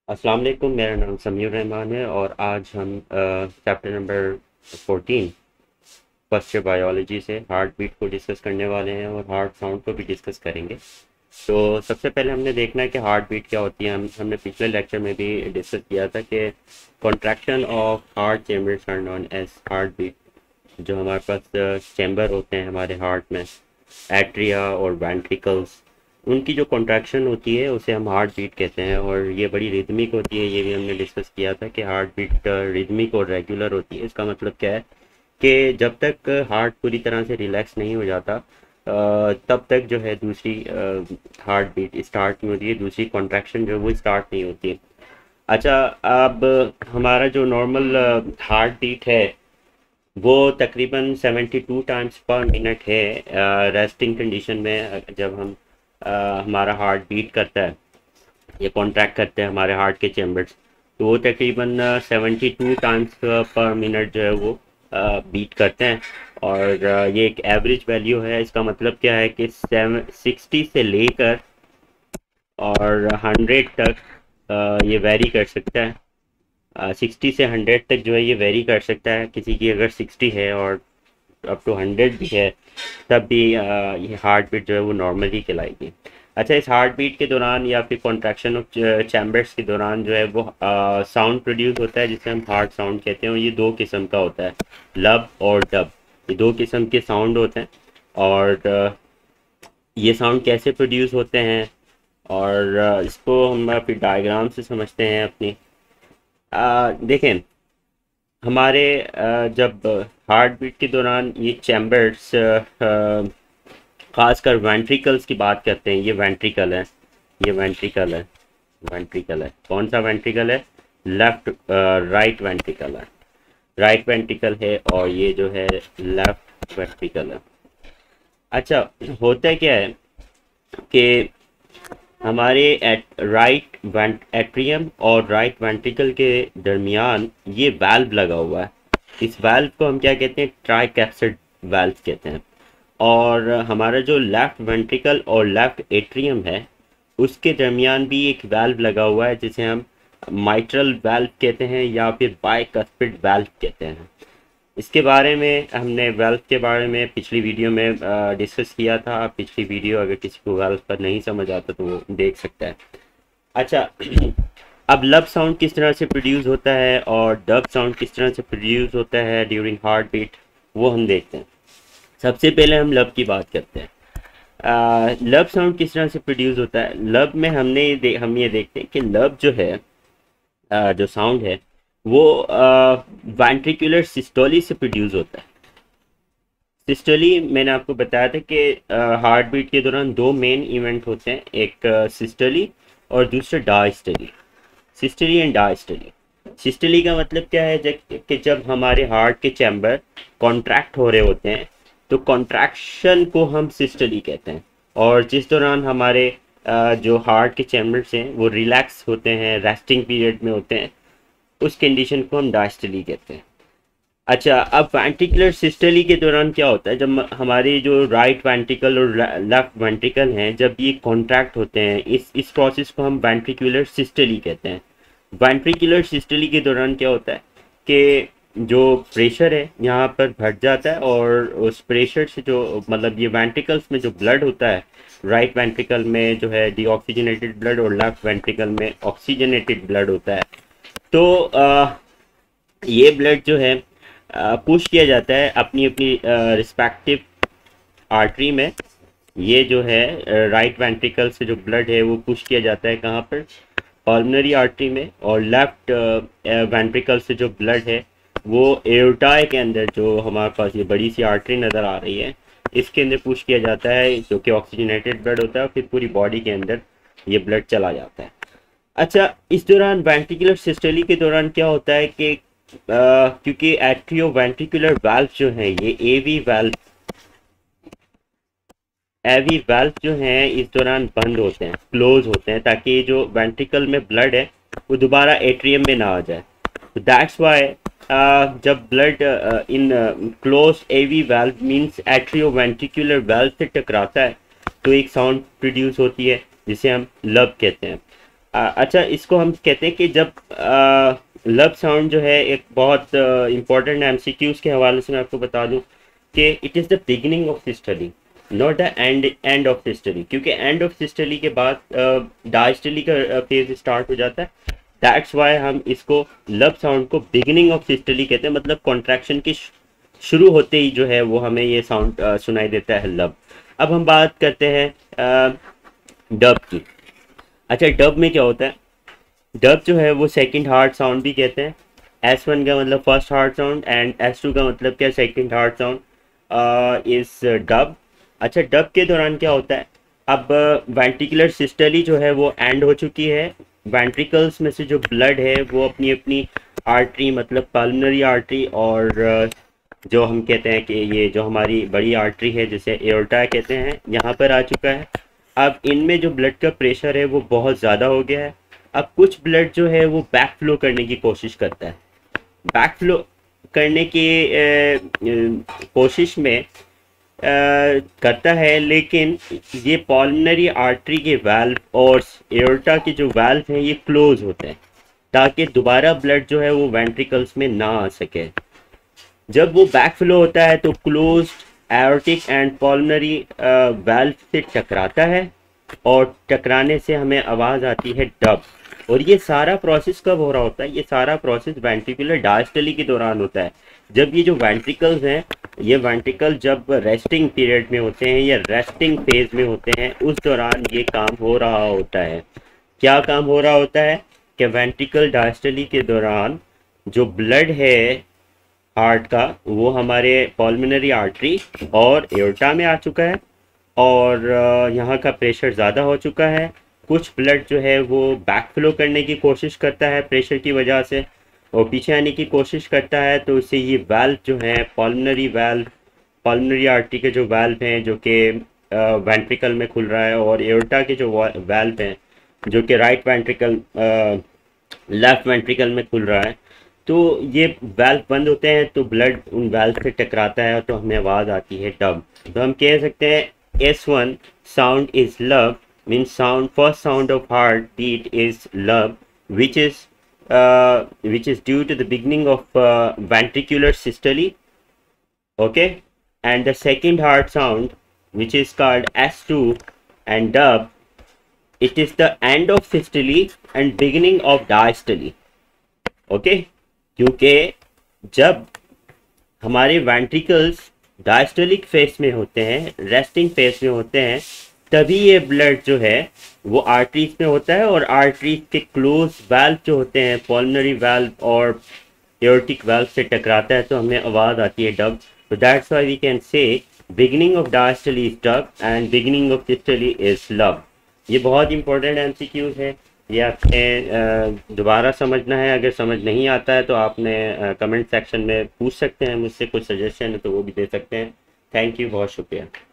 अस्सलाम वालेकुम। मेरा नाम समीर रहमान है और आज हम chapter number 14 first year biology से हार्ट बीट को डिस्कस करने वाले हैं और हार्ट साउंड को भी डिस्कस करेंगे। तो सबसे पहले हमने देखना है कि हार्ट बीट क्या होती है। हमने पिछले लेक्चर में भी डिस्कस किया था कि contraction of heart chambers are known as heart beat. जो हमारे पास चैम्बर होते हैं हमारे हार्ट में, एट्रिया और वेंट्रिकल्स, उनकी जो कॉन्ट्रैक्शन होती है उसे हम हार्ट बीट कहते हैं और ये बड़ी रिदमिक होती है। ये भी हमने डिस्कस किया था कि हार्ट बीट रिदमिक और रेगुलर होती है। इसका मतलब क्या है कि जब तक हार्ट पूरी तरह से रिलैक्स नहीं हो जाता तब तक जो है दूसरी हार्ट बीट स्टार्ट नहीं होती है, दूसरी कॉन्ट्रैक्शन जो है वो स्टार्ट नहीं होती है। अच्छा, अब हमारा जो नॉर्मल हार्ट बीट है वो तकरीबन 72 टाइम्स पर मिनट है रेस्टिंग कंडीशन में। जब हम हमारा हार्ट बीट करता है, ये कॉन्ट्रैक्ट करते हैं हमारे हार्ट के चैम्बर्स, तो वो तकरीबन 72 टाइम्स पर मिनट जो है वो बीट करते हैं। और ये एक एवरेज वैल्यू है। इसका मतलब क्या है कि 60 से लेकर और 100 तक ये वेरी कर सकता है। 60 से 100 तक जो है ये वेरी कर सकता है। किसी की अगर 60 है और अप टू 100 भी है तब भी ये हार्ट बीट जो है वो नॉर्मल ही कहलाएगी। अच्छा, इस हार्ट बीट के दौरान या फिर कॉन्ट्रैक्शन ऑफ चैम्बर्स के दौरान जो है वो साउंड प्रोड्यूस होता है जिसे हम हार्ट साउंड कहते हैं। और ये दो किस्म का होता है, लब और डब। ये दो किस्म के साउंड होते हैं। और ये साउंड कैसे प्रोड्यूस होते हैं और इसको हम फिर डायग्राम से समझते हैं अपनी। देखें, हमारे जब हार्ट बीट के दौरान ये चैम्बर्स, खासकर वेंट्रिकल्स की बात करते हैं, ये वेंट्रिकल है, ये वेंट्रिकल है, वेंट्रिकल है। कौन सा वेंट्रिकल है? लेफ्ट राइट वेंट्रिकल है, राइट वेंट्रिकल है। और ये जो है लेफ्ट वेंट्रिकल है। अच्छा, होता क्या है कि हमारे राइट एट्रियम और राइट वेंट्रिकल के दरमियान ये वाल्व लगा हुआ है। इस वाल्व को हम क्या कहते हैं? ट्राइकैप्सिड वाल्व कहते हैं। और हमारा जो लेफ्ट वेंट्रिकल और लेफ्ट एट्रियम है उसके दरमियान भी एक वाल्व लगा हुआ है जिसे हम माइट्रल वाल्व कहते हैं या फिर बाइकस्पिड वाल्व कहते हैं। इसके बारे में हमने वेल्व के बारे में पिछली वीडियो में डिस्कस किया था। पिछली वीडियो अगर किसी को वेल्व पर नहीं समझ आता तो वो देख सकता है। अच्छा, अब लब साउंड किस तरह से प्रोड्यूस होता है और डब साउंड किस तरह से प्रोड्यूस होता है ड्यूरिंग हार्ट बीट, वो हम देखते हैं। सबसे पहले हम लब की बात करते हैं। लब साउंड किस तरह से प्रोड्यूस होता है? लब में हम ये देखते हैं कि लब जो है, जो साउंड है वो वेंट्रिकुलर सिस्टोली से प्रोड्यूस होता है। सिस्टोली मैंने आपको बताया था कि हार्ट बीट के दौरान दो मेन इवेंट होते हैं, एक सिस्टोली और दूसरा डायस्टोली। सिस्टोली एंड डायस्टोली। सिस्टोली का मतलब क्या है? कि जब हमारे हार्ट के चैम्बर कॉन्ट्रैक्ट हो रहे होते हैं तो कॉन्ट्रैक्शन को हम सिस्टोली कहते हैं। और जिस दौरान हमारे जो हार्ट के चैम्बर्स हैं वो रिलैक्स होते हैं, रेस्टिंग पीरियड में होते हैं, उस कंडीशन को हम डायस्टोली कहते हैं। अच्छा, अब वेंट्रिकुलर सिस्टोली के दौरान क्या होता है? जब हमारे जो राइट वेंट्रिकल और लेफ्ट वेंट्रिकल हैं जब ये कॉन्ट्रैक्ट होते हैं, इस प्रोसेस को हम वेंट्रिकुलर सिस्टोली कहते हैं। वेंट्रिकुलर सिस्टोली के दौरान क्या होता है कि जो प्रेशर है यहाँ पर बढ़ जाता है और उस प्रेशर से जो मतलब ये वेंट्रिकल्स में जो ब्लड होता है, राइट वेंट्रिकल में जो है डीऑक्सीजनेटेड ब्लड और लेफ्ट वेंट्रिकल में ऑक्सीजनेटेड ब्लड होता है। तो ये ब्लड जो है पुश किया जाता है अपनी अपनी रिस्पेक्टिव आर्टरी में। ये जो है राइट वेंट्रिकल से जो ब्लड है वो पुश किया जाता है कहाँ पर? पल्मोनरी आर्टरी में। और लेफ्ट वेंट्रिकल से जो ब्लड है वो एओर्टा के अंदर, जो हमारे पास ये बड़ी सी आर्टरी नज़र आ रही है, इसके अंदर पुश किया जाता है, जो कि ऑक्सीजनेटेड ब्लड होता है। फिर पूरी बॉडी के अंदर ये ब्लड चला जाता है। अच्छा, इस दौरान वेंट्रिकुलर सिस्टोली के दौरान क्या होता है कि क्योंकि एट्रियो वेंट्रिकुलर वाल्व जो है, ये एवी वाल्व जो हैं इस दौरान बंद होते हैं, क्लोज होते हैं, ताकि जो वेंट्रिकल में ब्लड है वो दोबारा एट्रियम में ना आ जाए। दैट्स वाई जब blood in close AV valve means atrioventricular valve से टकराता है तो एक साउंड प्रोड्यूस होती है जिसे हम लब कहते हैं। अच्छा, इसको हम कहते हैं कि जब लब साउंड जो है, एक बहुत इम्पोर्टेंट एमसीक्यूज के हवाले से मैं आपको बता दूं कि it is the beginning of systole, not the end of systole, क्योंकि एंड ऑफ सिस्टली के बाद डायस्टली का फेज स्टार्ट हो जाता है। दैट्स वाई हम इसको लब साउंड को बिगिनिंग ऑफ सिस्टली कहते हैं, मतलब कॉन्ट्रैक्शन की शुरू होते ही जो है वो हमें ये साउंड सुनाई देता है, लब। अब हम बात करते हैं डब की। अच्छा, डब में क्या होता है? डब जो है वो सेकंड हार्ट साउंड भी कहते हैं। S1 का मतलब first heart sound and S2 का मतलब क्या, second heart sound is dub. अच्छा, डब के दौरान क्या होता है? अब वेंट्रिकुलर सिस्टली जो है वो एंड हो चुकी है। वेंट्रिकल्स में से जो ब्लड है वो अपनी अपनी आर्टरी, मतलब पल्मोनरी आर्टरी, और जो हम कहते हैं कि ये जो हमारी बड़ी आर्टरी है जिसे एओर्टा कहते हैं, यहाँ पर आ चुका है। अब इनमें जो ब्लड का प्रेशर है वो बहुत ज़्यादा हो गया है। अब कुछ ब्लड जो है वो बैक फ्लो करने की कोशिश करता है। बैक फ्लो करने की कोशिश में करता है, लेकिन ये पल्मोनरी आर्टरी के वाल्व और एओर्टा के जो वाल्व हैं ये क्लोज होते हैं, ताकि दोबारा ब्लड जो है वो वेंट्रिकल्स में ना आ सके। जब वो बैक फ्लो होता है तो closed aortic and pulmonary valve से टकराता है, और टकराने से हमें आवाज़ आती है डब। और ये सारा प्रोसेस कब हो रहा होता है? ये सारा प्रोसेस वेंट्रिकुलर डायस्टली के दौरान होता है। जब ये जो वेंट्रिकल्स हैं, ये वेंट्रिकल जब रेस्टिंग पीरियड में होते हैं या रेस्टिंग फेज में होते हैं, उस दौरान ये काम हो रहा होता है। क्या काम हो रहा होता है कि वेंट्रिकल डायस्टली के दौरान जो ब्लड है हार्ट का, वो हमारे पल्मोनरी आर्टरी और एओर्टा में आ चुका है, और यहाँ का प्रेशर ज़्यादा हो चुका है। कुछ ब्लड जो है वो बैक फ्लो करने की कोशिश करता है प्रेशर की वजह से, और पीछे आने की कोशिश करता है, तो इससे ये वाल्व जो है, पल्मोनरी वाल्व, पल्मोनरी आर्टरी के जो वाल्व हैं जो कि वेंट्रिकल में खुल रहा है, और एओर्टा के जो वाल्व हैं जो कि राइट वेंट्रिकल लेफ्ट वेंट्रिकल में खुल रहा है, तो ये वाल्व बंद होते हैं, तो ब्लड उन वाल्व से टकराता है, तो हमें आवाज़ आती है डब। तो हम कह सकते हैं S1 sound is love, means first sound of heartbeat is love, which is due to the beginning of ventricular systole, okay, and the second heart sound, which is called S2 and dub, it is the end of systole and beginning of diastole, okay। क्योंकि जब हमारे ventricles diastolic phase में होते हैं, resting phase में होते हैं, तभी ये ब्लड जो है वो आर्टरीज में होता है, और आर्टरीज के क्लोज वाल्व जो होते हैं, पल्मोनरी वाल्व और एओर्टिक वाल्व से टकराता है, तो हमें आवाज़ आती है डब। तो that's why we can say beginning of diastole is dub and beginning of systole is lub. ये बहुत इंपॉर्टेंट एमसीक्यूज है, ये आपने दोबारा समझना है। अगर समझ नहीं आता है तो आपने कमेंट सेक्शन में पूछ सकते हैं मुझसे, कुछ सजेशन है तो वो भी दे सकते हैं। थैंक यू, बहुत शुक्रिया।